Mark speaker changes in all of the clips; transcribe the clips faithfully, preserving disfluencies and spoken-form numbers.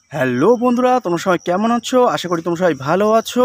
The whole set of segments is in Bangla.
Speaker 1: হ্যালো বন্ধুরা, তোমরা সবাই কেমন আছো? আশা করি তোমরা সবাই ভালো আছো।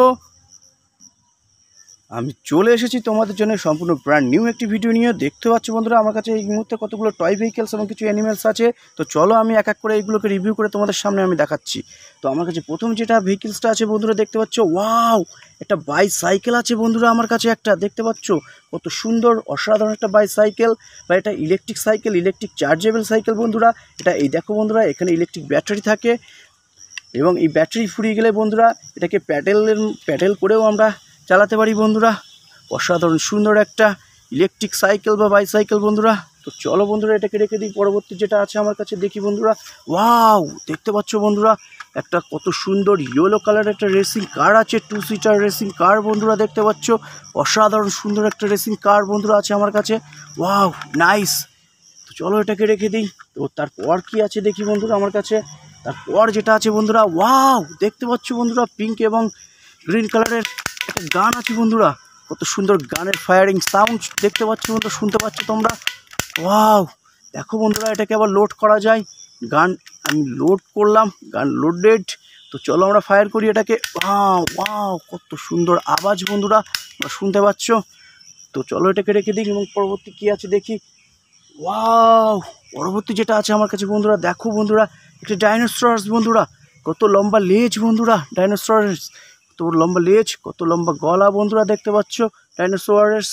Speaker 1: আমি চলে এসেছি তোমাদের জন্য সম্পূর্ণ ব্র্যান্ড নিউ একটি ভিডিও নিয়ে। দেখতে পাচ্ছ বন্ধুরা, আমার কাছে এই মুহূর্তে কতগুলো টয় ভেহিকেলস এবং কিছু অ্যানিমেলস আছে। তো চলো আমি এক এক করে এইগুলোকে রিভিউ করে তোমাদের সামনে আমি দেখাচ্ছি। তো আমার কাছে প্রথম যেটা ভেহিকেলসটা আছে বন্ধুরা, দেখতে পাচ্ছ, ওয়াও, একটা বাইসাইকেল আছে বন্ধুরা আমার কাছে একটা। দেখতে পাচ্ছ কত সুন্দর অসাধারণ একটা বাইসাইকেল, বা এটা electric cycle, electric chargeable cycle বন্ধুরা। এটা এই দেখো বন্ধুরা, এখানে ইলেকট্রিক ব্যাটারি থাকে এবং এই ব্যাটারি ফুরিয়ে গেলে বন্ধুরা এটাকে প্যাডেলের প্যাডেল করেও আমরা চালাতে পারি বন্ধুরা। অসাধারণ সুন্দর একটা ইলেকট্রিক সাইকেল বা বাইসাইকেল বন্ধুরা। তো চলো বন্ধুরা এটাকে রেখে দিই। পরবর্তী যেটা আছে আমার কাছে দেখি বন্ধুরা। ওয়াও, দেখতে পাচ্ছ বন্ধুরা, একটা কত সুন্দর ইয়েলো কালার একটা রেসিং কার আছে, টু সিটার রেসিং কার বন্ধুরা। দেখতে পাচ্ছ অসাধারণ সুন্দর একটা রেসিং কার বন্ধুরা আছে আমার কাছে। Wow, nice. তো চলো এটাকে রেখে দিই। তো তারপর কি আছে দেখি বন্ধুরা আমার কাছে। তারপর যেটা আছে বন্ধুরা, ওয়াও, দেখতে পাচ্ছ বন্ধুরা, পিঙ্ক এবং গ্রিন কালারের একটা গান আছে বন্ধুরা। কত সুন্দর গানের ফায়ারিং সাউন্ড দেখতে পাচ্ছ বন্ধুরা, শুনতে পাচ্ছ তোমরা। ওয়াও, দেখো বন্ধুরা, এটাকে আবার লোড করা যায়। গান আমি লোড করলাম, গান লোডেড। তো চলো আমরা ফায়ার করি এটাকে। ওয়াও ওয়াও, কত সুন্দর আওয়াজ বন্ধুরা, শুনতে পাচ্ছ। তো চলো এটাকে রেখে দিই এবং পরবর্তী কী আছে দেখি। ওয়াও, পরবর্তী যেটা আছে আমার কাছে বন্ধুরা, দেখো বন্ধুরা, একটা ডাইনোসরস বন্ধুরা। কত লম্বা লেজ বন্ধুরা ডাইনোসরস, কত লম্বা লেজ, কত লম্বা গলা বন্ধুরা। দেখতে পাচ্ছ ডাইনোসরস।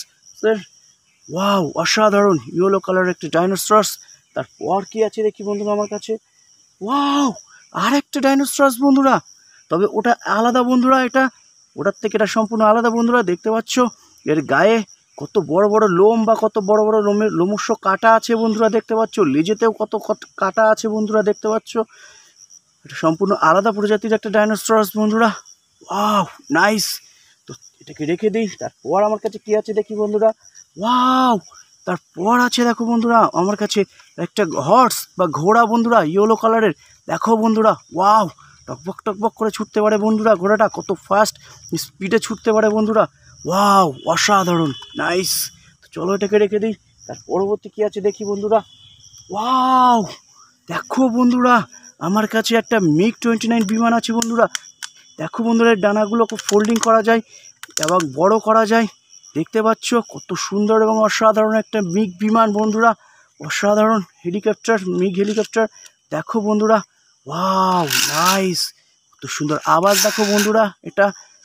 Speaker 1: ওয়াও, অসাধারণ ইয়েলো কালারের একটা ডাইনোসরস। তারপর কি আছে দেখি বন্ধুরা আমার কাছে। ওয়াও, আর একটা ডাইনোসরস বন্ধুরা, তবে ওটা আলাদা বন্ধুরা। এটা ওটার থেকে এটা সম্পূর্ণ আলাদা বন্ধুরা। দেখতে পাচ্ছ এর গায়ে কত বড় বড় লোম বা কত বড় বড় লোমের লোমস্য কাটা আছে বন্ধুরা। দেখতে পাচ্ছ লেজেতেও কত কাটা আছে বন্ধুরা। দেখতে পাচ্ছ এটা সম্পূর্ণ আলাদা প্রজাতির একটা ডাইনোসরস বন্ধুরা। Wow, nice. তো এটাকে রেখে দিই। তারপর আমার কাছে কি আছে দেখি বন্ধুরা। ওয়াও, তারপর আছে দেখো বন্ধুরা আমার কাছে একটা হর্স বা ঘোড়া বন্ধুরা, ইয়েলো কালারের। দেখো বন্ধুরা, ওয়াও, টকবক টকবক করে ছুটতে পারে বন্ধুরা ঘোড়াটা, কত ফাস্ট স্পিডে ছুটতে পারে বন্ধুরা। ওয়াও, অসাধারণ, নাইস। তো চলো এটাকে রেখে দিই। তার পরবর্তী কী আছে দেখি বন্ধুরা। ওয়াও, দেখো বন্ধুরা, আমার কাছে একটা মিগ টোয়েন্টি নাইন বিমান আছে বন্ধুরা। দেখো বন্ধুরা, ডানাগুলোকে ফোল্ডিং করা যায় এবং বড় করা যায়। দেখতে পাচ্ছ কত সুন্দর এবং অসাধারণ একটা মিগ বিমান বন্ধুরা। অসাধারণ হেলিকপ্টার, মিগ হেলিকপ্টার। দেখো বন্ধুরা, ওয়াও, নাইস। কত সুন্দর আওয়াজ দেখো বন্ধুরা এটা।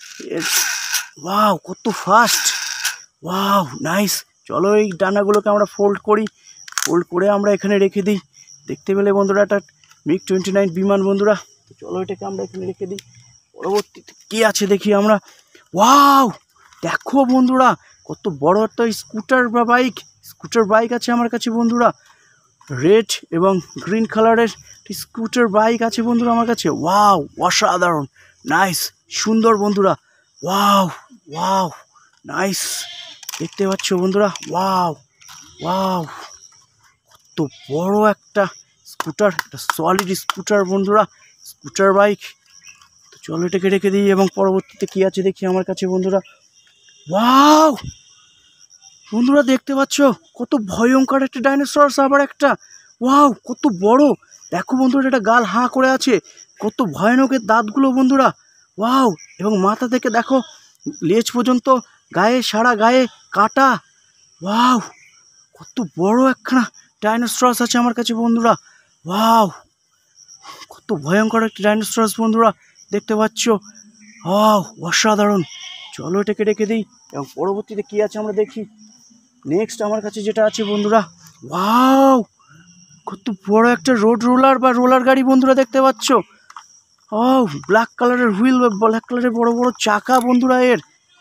Speaker 1: ওয়াও, কত ফাস্ট। Wow, nice. চলো এই ডানাগুলোকে আমরা ফোল্ড করি, ফোল্ড করে আমরা এখানে রেখে দিই। দেখতে পেলে বন্ধুরা একটা মিগ টোয়েন্টি নাইন বিমান বন্ধুরা। তো চলো এটাকে আমরা এখানে রেখে দিই। পরবর্তীতে কী আছে দেখি আমরা। ওয়াও, দেখো বন্ধুরা, কত বড় একটা স্কুটার বা বাইক, স্কুটার বাইক আছে আমার কাছে বন্ধুরা। রেড এবং গ্রিন কালারের স্কুটার বাইক আছে বন্ধুরা আমার কাছে। ওয়াও, অসাধারণ, নাইস, সুন্দর বন্ধুরা। Wow wow, nice. দেখতে পাচ্ছ বন্ধুরা, ওয়াও ওয়াও, কত বড় একটা স্কুটার, একটা সলিড স্কুটার বন্ধুরা, স্কুটার বাইক। তো চলো এটাকে রেখে দিই এবং পরবর্তীতে কী আছে দেখি আমার কাছে বন্ধুরা। ওয়াও বন্ধুরা, দেখতে পাচ্ছ কত ভয়ঙ্কর একটা ডাইনোসরস, আবার একটা। ওয়াও, কত বড়। দেখো বন্ধুরা, এটা গাল হাঁ করে আছে, কত ভয়ানকের দাঁতগুলো বন্ধুরা। ওয়াও, এবং মাথা থেকে দেখো লেজ পর্যন্ত গায়ে, সারা গায়ে কাটা। ওয়াও, কত বড় একখানা ডাইনোসরস আছে আমার কাছে বন্ধুরা। ওয়াও, কত ভয়ঙ্কর একটা ডাইনোসরস বন্ধুরা। দেখতে পাচ্ছ, ওয়াও, অসাধারণ। চলো এটাকে রেখে দিই এবং পরবর্তীতে কী আছে আমরা দেখি। নেক্সট আমার কাছে যেটা আছে বন্ধুরা। ওয়াও, কত বড় একটা রোড রোলার বা রোলার গাড়ি বন্ধুরা। দেখতে পাচ্ছ, ও ব্ল্যাক কালারের হুইল বা ব্ল্যাক কালারের বড় বড় চাকা বন্ধুরা এর।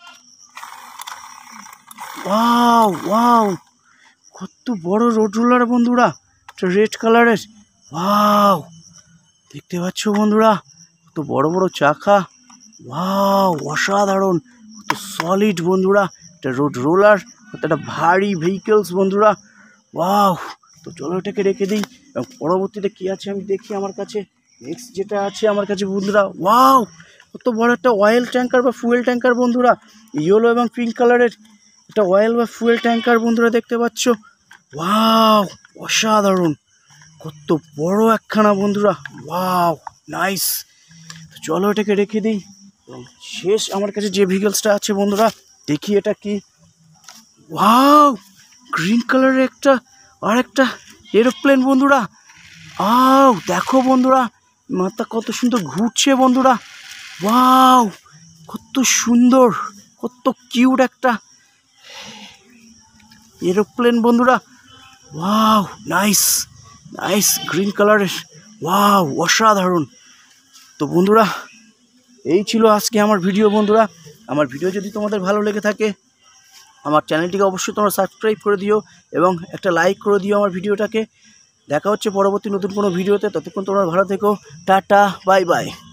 Speaker 1: ওয়াও ওয়াও, কত বড় রোড রোলার বন্ধুরা, একটা রেড কালারের। ওয়াও, দেখতে পাচ্ছ বন্ধুরা, কত বড় বড় চাকা। ওয়াও, অসাধারণ, কত সলিড বন্ধুরা, একটা রোড রোলার, একটা ভারী ভেহিকেলস বন্ধুরা। ওয়াও, তো চলো এটাকে রেখে দিই এবং পরবর্তীতে কী আছে আমি দেখি আমার কাছে। নেক্সট যেটা আছে আমার কাছে বন্ধুরা। ওয়াও, কত বড় একটা অয়েল ট্যাঙ্কার বা ফুয়েল ট্যাঙ্কার বন্ধুরা, ইয়েলো এবং পিঙ্ক কালারের একটা অয়েল বা ফুয়েল ট্যাঙ্কার বন্ধুরা। দেখতে পাচ্ছ, ওয়াও, অসাধারণ, কত বড় একখানা বন্ধুরা, ওয়াও নাইস। তো চলো এটাকে রেখে দিই। এবং শেষ আমার কাছে যে ভেহিকলসটা আছে বন্ধুরা, দেখি এটা কি। ওয়াও, গ্রিন কালারের একটা আর একটা এরোপ্লেন বন্ধুরা। আও দেখো বন্ধুরা, মাথা কত সুন্দর ঘুরছে বন্ধুরা। ওয়াও, কত সুন্দর, কত কিউট একটা এরোপ্লেন বন্ধুরা। ওয়াও নাইস নাইস, গ্রিন কালারের, ওয়াও অসাধারণ। তো বন্ধুরা, এই ছিল আজকে আমার ভিডিও বন্ধুরা। আমার ভিডিও যদি তোমাদের ভালো লেগে থাকে, আমার চ্যানেলটিকে অবশ্যই তোমরা সাবস্ক্রাইব করে দিও এবং একটা লাইক করে দিও আমার ভিডিওটাকে। দেখা হচ্ছে পরবর্তী নতুন কোনো ভিডিওতে। ততক্ষণ তোমরা ভালো থেকো, টাটা বাই বাই।